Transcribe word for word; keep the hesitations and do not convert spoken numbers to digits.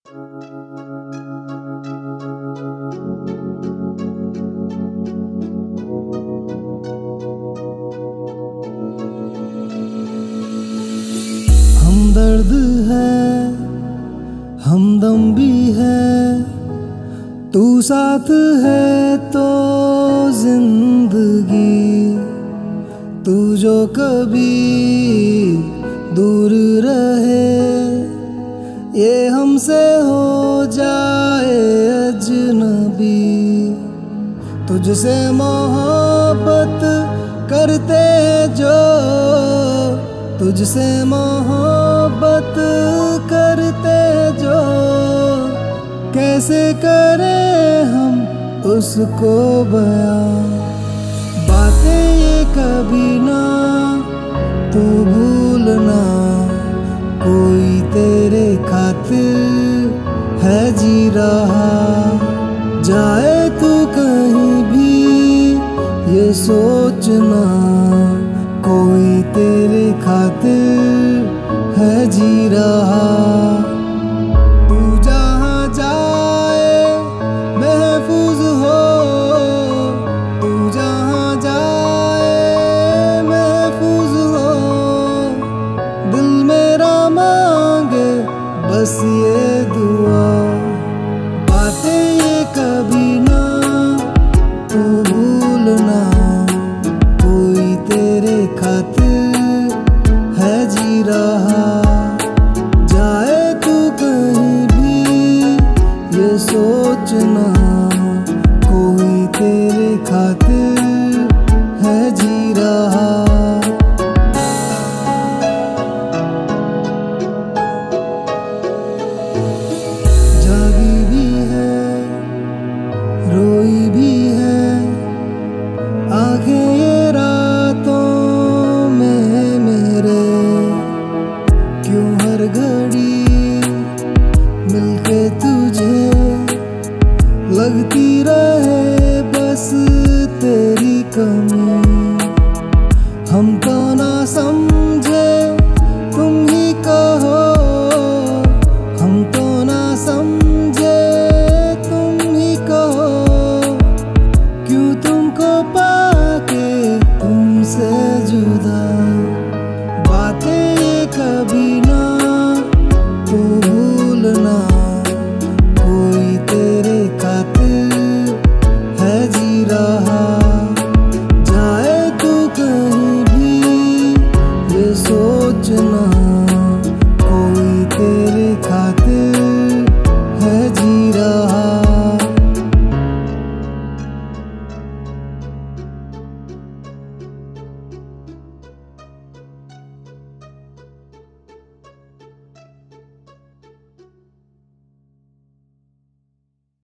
हमदर्द है, हमदम भी है, तू साथ है तो जिंदगी। तू जो कभी दूर रहे, ये हमसे हो जाए अजनबी। तुझसे मोहब्बत करते जो, तुझसे मोहब्बत करते जो, कैसे करें हम उसको बयां। बातें ये कभी ना तू भूलना, कोई तेरे खातिर है जी रहा। जाए तू कहीं भी ये सोचना, कोई तेरे खातिर है जी रहा। तू जहाँ जाए महफूज हो, तू जहाँ जाए महफूज हो। दिल मेरा मांगे बस ये दुआ, बातें ये कभी ना तू भूलना, कोई तेरे खातिर है जी रहा। जाए तू कहीं भी ये सोचना, कोई तेरे खातिर है जी रहा। जागी भी है, रोई भी है, आंखें ये रातों में मेरे। क्यों हर घड़ी मिलके तुझे लगती रहे बस तेरी कमी। हम तो ना समझे तुम ही कहो, हम तो ना समझे तुम ही कहो। क्यों तुमको पाके तुमसे जुदा, बातें ये कभी ना तू भूलना,